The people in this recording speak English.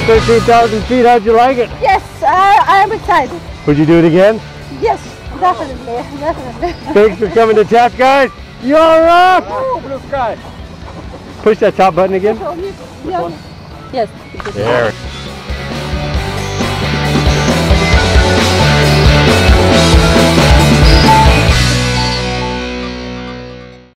13,000 feet, how'd you like it? Yes, I am excited. Would you do it again? Yes, definitely, definitely. Thanks for coming to Taft, guys. You're up! Oh, blue sky. Push that top button again. Yes. There.